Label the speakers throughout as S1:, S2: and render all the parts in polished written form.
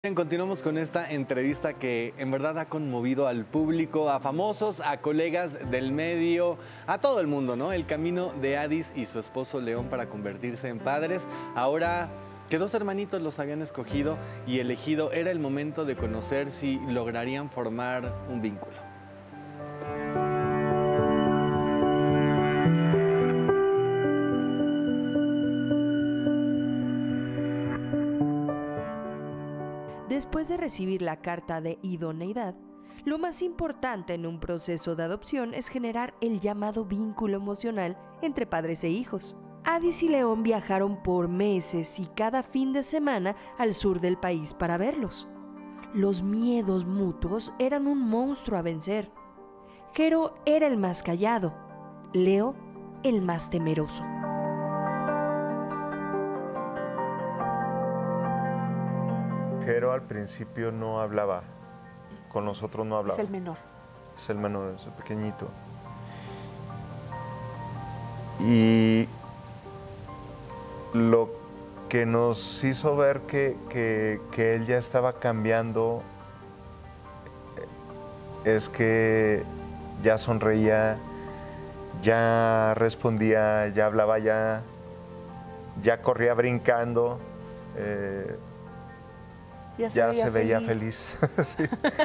S1: Bien, continuamos con esta entrevista que en verdad ha conmovido al público, a famosos, a colegas del medio, a todo el mundo, ¿no? El camino de Addis y su esposo León para convertirse en padres. Ahora que dos hermanitos los habían escogido y elegido, era el momento de conocer si lograrían formar un vínculo.
S2: Después de recibir la carta de idoneidad, lo más importante en un proceso de adopción es generar el llamado vínculo emocional entre padres e hijos. Addis y León viajaron por meses y cada fin de semana al sur del país para verlos. Los miedos mutuos eran un monstruo a vencer. Jero era el más callado, Leo el más temeroso.
S3: Jero al principio no hablaba, con nosotros no hablaba.
S4: Es el menor.
S3: Es el menor, es el pequeñito. Y lo que nos hizo ver que él ya estaba cambiando es que ya sonreía, ya respondía, ya hablaba, ya corría brincando. Ya se veía feliz. Sí.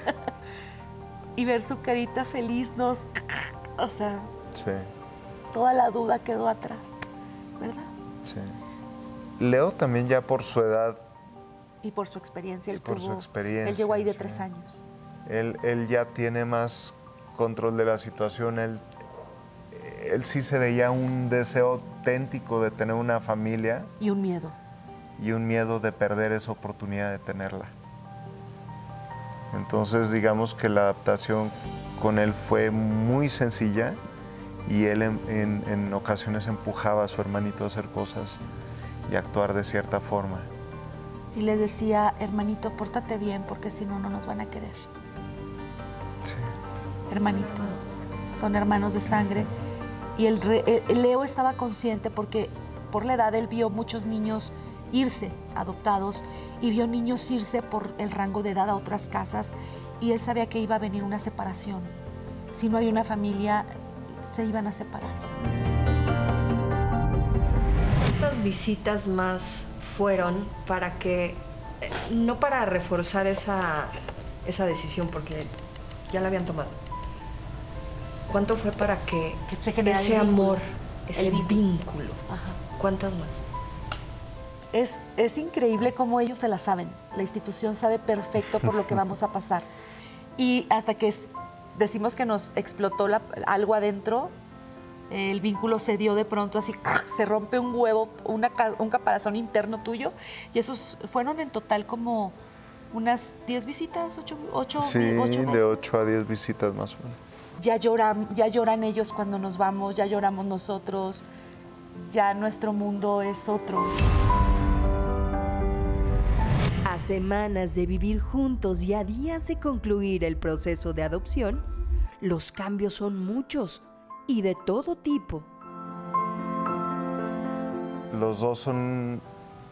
S4: Y ver su carita feliz o sea,
S3: Sí.
S4: toda la duda quedó atrás, ¿verdad?
S3: Sí. Leo también ya por su edad.
S4: Y por su experiencia.
S3: Él
S4: llegó ahí de
S3: sí.
S4: 3 años.
S3: Él ya tiene más control de la situación. Él sí se veía un deseo auténtico de tener una familia.
S4: Y un miedo.
S3: Y un miedo de perder esa oportunidad de tenerla. Entonces, digamos que la adaptación con él fue muy sencilla y él en ocasiones empujaba a su hermanito a hacer cosas y actuar de cierta forma.
S4: Y les decía, hermanito, pórtate bien porque si no, no nos van a querer.
S3: Sí.
S4: Hermanito, son hermanos de sangre. Y Leo estaba consciente porque por la edad él vio muchos niños irse adoptados y vio niños irse por el rango de edad a otras casas y él sabía que iba a venir una separación. Si no hay una familia, se iban a separar.
S5: ¿Cuántas visitas más fueron para que, no para reforzar esa decisión, porque ya la habían tomado? ¿Cuánto fue para que
S4: se generara
S5: ese amor, ese
S4: el
S5: vínculo?
S4: Ajá.
S5: ¿Cuántas más?
S4: Es increíble cómo ellos se la saben. La institución sabe perfecto por lo que vamos a pasar. Y hasta que decimos que nos explotó algo adentro, el vínculo se dio de pronto así, se rompe un huevo, un caparazón interno tuyo. Y esos fueron en total como unas 10 visitas, 8
S3: Sí, de 8 a 10 visitas más o menos.
S4: Ya lloran ellos cuando nos vamos, ya lloramos nosotros, ya nuestro mundo es otro.
S2: A semanas de vivir juntos y a días de concluir el proceso de adopción, los cambios son muchos y de todo tipo.
S3: Los dos son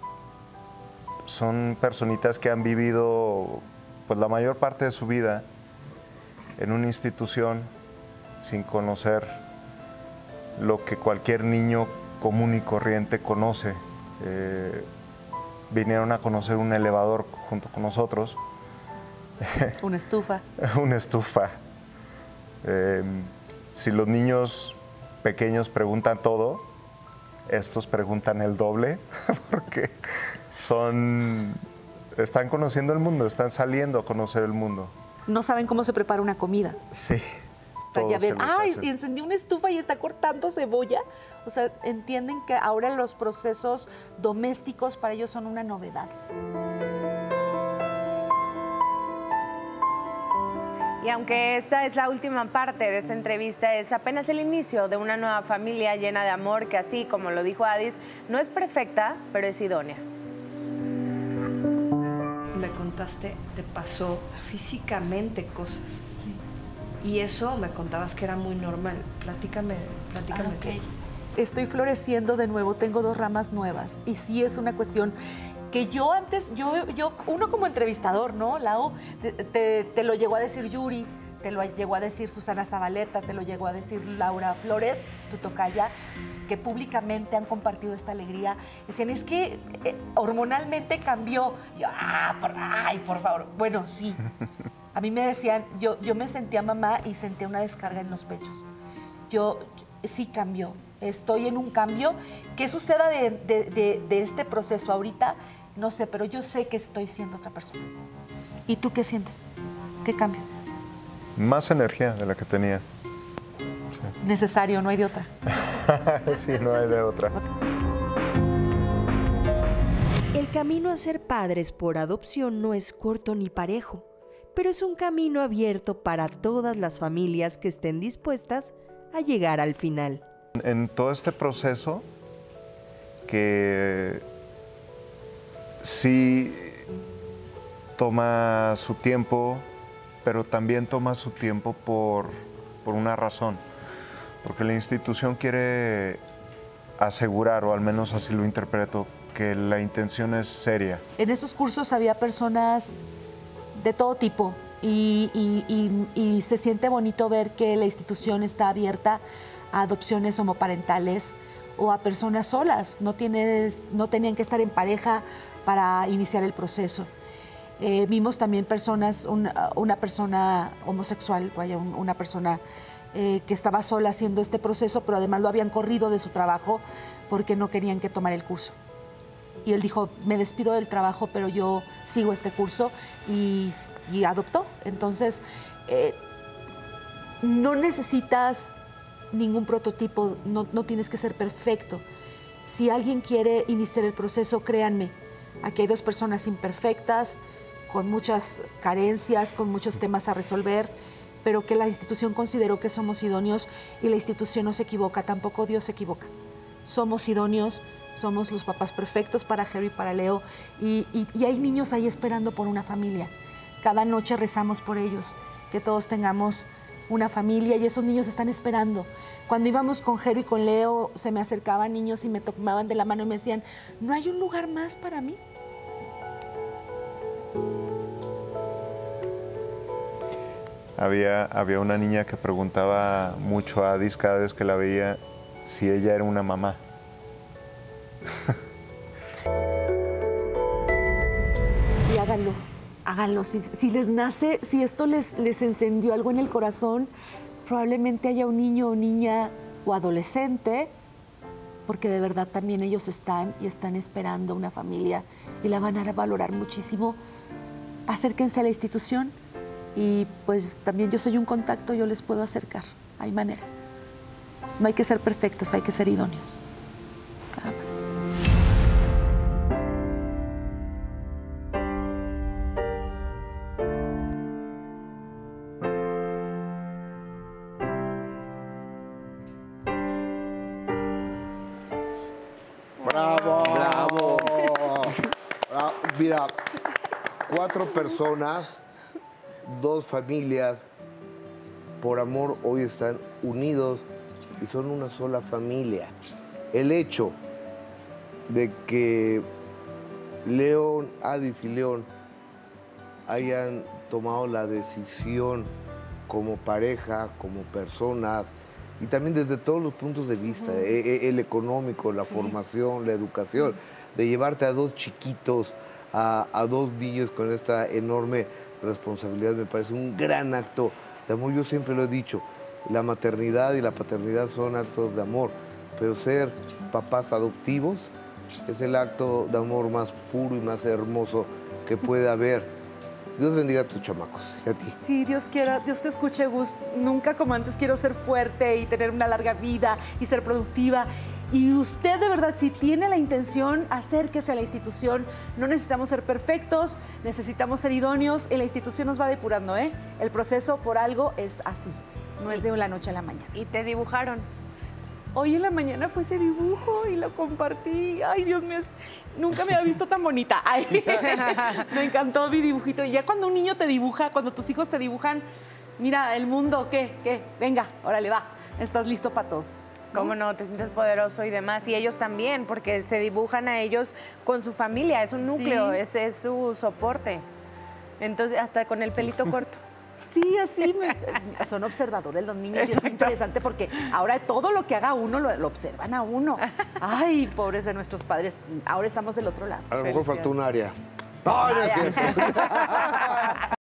S3: personitas que han vivido pues, la mayor parte de su vida en una institución sin conocer lo que cualquier niño común y corriente conoce. Vinieron a conocer un elevador junto con nosotros.
S4: Una estufa.
S3: Una estufa. Si los niños pequeños preguntan todo, estos preguntan el doble, porque están conociendo el mundo, están saliendo a conocer el mundo.
S4: No saben cómo se prepara una comida.
S3: Sí.
S4: O sea, ya ven, encendí una estufa y está cortando cebolla. O sea, entienden que ahora los procesos domésticos para ellos son una novedad.
S6: Y aunque esta es la última parte de esta entrevista, es apenas el inicio de una nueva familia llena de amor que, así como lo dijo Addis, no es perfecta, pero es idónea.
S5: Me contaste, te pasó físicamente cosas.
S4: Sí.
S5: Y eso me contabas que era muy normal. Platícame.
S4: Okay. Estoy floreciendo de nuevo, tengo 2 ramas nuevas y sí es una cuestión que yo antes, uno como entrevistador, ¿no, Lau? Te lo llegó a decir Yuri, te lo llegó a decir Susana Zabaleta, te lo llegó a decir Laura Flores, tu tocaya, que públicamente han compartido esta alegría. Decían, es que hormonalmente cambió. Y yo, por favor. Bueno, sí. A mí me decían, yo me sentía mamá y sentía una descarga en los pechos. Sí cambió. Estoy en un cambio. ¿Qué suceda de este proceso ahorita? No sé, pero yo sé que estoy siendo otra persona. ¿Y tú qué sientes? ¿Qué cambio?
S3: Más energía de la que tenía. Sí.
S4: Necesario, no hay de otra.
S3: Sí, no hay de otra.
S2: El camino a ser padres por adopción no es corto ni parejo, pero es un camino abierto para todas las familias que estén dispuestas a llegar al final.
S3: En todo este proceso, que sí toma su tiempo, pero también toma su tiempo por una razón, porque la institución quiere asegurar, o al menos así lo interpreto, que la intención es seria.
S4: En estos cursos había personas de todo tipo y se siente bonito ver que la institución está abierta a adopciones homoparentales o a personas solas. No tenían que estar en pareja para iniciar el proceso. Vimos también personas, una persona homosexual, una persona que estaba sola haciendo este proceso, pero además lo habían corrido de su trabajo porque no querían que tomara el curso. Y él dijo, me despido del trabajo, pero yo sigo este curso, y adoptó. Entonces, no necesitas ningún prototipo, no tienes que ser perfecto. Si alguien quiere iniciar el proceso, créanme, aquí hay dos personas imperfectas, con muchas carencias, con muchos temas a resolver, pero que la institución consideró que somos idóneos, y la institución no se equivoca, tampoco Dios se equivoca. Somos idóneos, somos los papás perfectos para Harry y para Leo, y hay niños ahí esperando por una familia. Cada noche rezamos por ellos, que todos tengamos una familia, y esos niños están esperando. Cuando íbamos con Harry y con Leo, se me acercaban niños y me tomaban de la mano y me decían, ¿no hay un lugar más para mí?
S3: Había una niña que preguntaba mucho a Adis cada vez que la veía si ella era una mamá.
S4: Y háganlo. Si les nace, si esto les encendió algo en el corazón, probablemente haya un niño o niña o adolescente, porque de verdad también ellos están esperando una familia y la van a valorar muchísimo. Acérquense a la institución y pues también yo soy un contacto, yo les puedo acercar, hay manera. No hay que ser perfectos, hay que ser idóneos. Nada más.
S7: ¡Bravo! ¡Bravo! Mira, 4 personas, 2 familias, por amor hoy están unidos y son una sola familia. El hecho de que León, Adis y León hayan tomado la decisión como pareja, como personas, y también desde todos los puntos de vista, el económico, la formación, la educación, de llevarte a 2 chiquitos, a 2 niños con esta enorme responsabilidad, me parece un gran acto de amor. Yo siempre lo he dicho, la maternidad y la paternidad son actos de amor, pero ser papás adoptivos es el acto de amor más puro y más hermoso que puede haber. Dios bendiga a tus chamacos y a ti.
S4: Sí, Dios quiera, Dios te escuche, Gus. Nunca como antes quiero ser fuerte y tener una larga vida y ser productiva. Y usted de verdad, si tiene la intención, acérquese a la institución. No necesitamos ser perfectos, necesitamos ser idóneos y la institución nos va depurando, ¿eh? El proceso por algo es así, no es de la noche a la mañana.
S6: ¿Y te dibujaron?
S4: Hoy en la mañana fue ese dibujo y lo compartí. Ay, Dios mío, nunca me había visto tan bonita. Ay, me encantó mi dibujito. Y ya cuando un niño te dibuja, cuando tus hijos te dibujan, mira, el mundo, ¿qué? Venga, órale, va. Estás listo para todo.
S6: ¿Cómo no? Te sientes poderoso y demás. Y ellos también, porque se dibujan a ellos con su familia, es un núcleo,
S4: Sí.
S6: es su soporte. Entonces, hasta con el pelito corto.
S4: Sí, así son observadores los niños y es muy interesante porque ahora todo lo que haga uno lo observan a uno. Ay, pobres de nuestros padres, ahora estamos del otro lado.
S7: A lo mejor faltó un área. No, no es cierto.